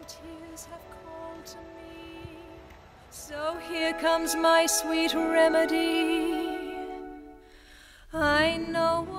tears have called to me, so here comes my sweet remedy. I know